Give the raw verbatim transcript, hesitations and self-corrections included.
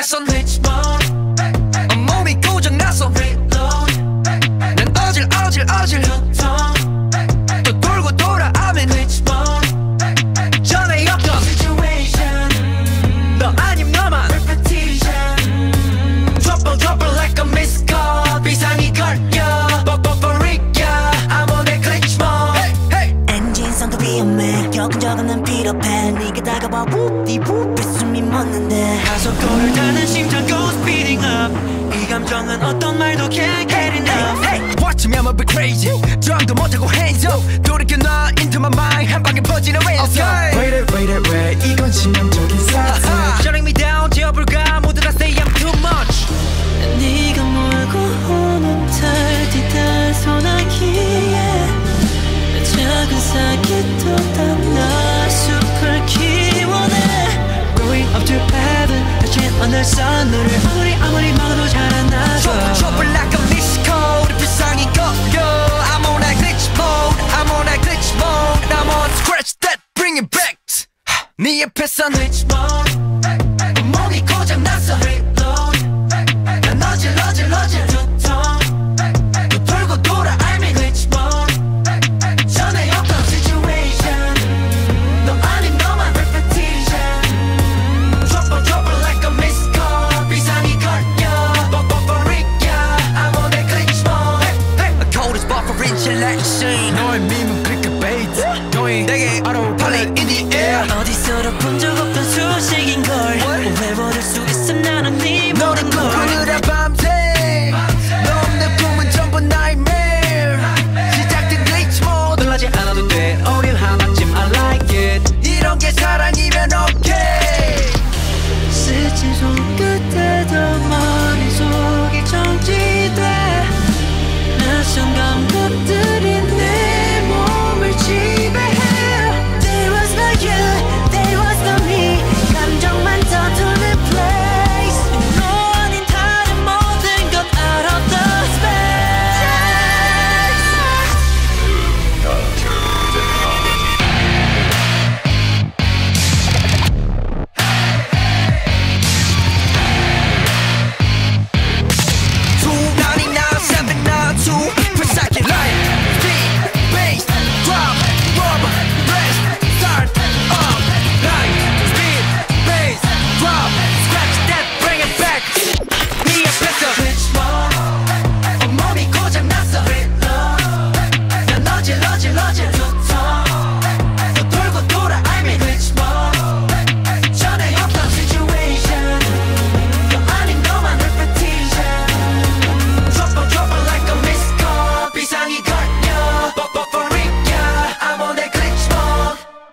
낯선 리치몬 온몸이 고장났어 reload 난 어질 어질 어질 또 돌고 돌아 I'm in 리치몬 전에 없던 situation 너 아님 너만 repetition trouble trouble like a missed call 비상이 걸려 뻐뻐뻐리야 I'm on that glitch mode 엔진 성도 위험해 겪은 적은 난 필요해 네가 다가와 웁디웁 숨이 멎는데 가속도를 타는 심장 goes speeding up 이 감정은 어떤 말도 can't get enough hey, hey. Watch me I'm a bit crazy 저항도 못하고 hands up 돌이켜 나 into my mind 한 방에 퍼지는 ransom okay. Wait it wait it wait 이건 치명적인 사태 Shutting me down 지어볼까 모두가 say I'm too much 네가 몰고 오는 달 뒤달 소나기에 작은 사기도 담나 숲을 키워내 Going up to heaven 펼친 어느 산 너를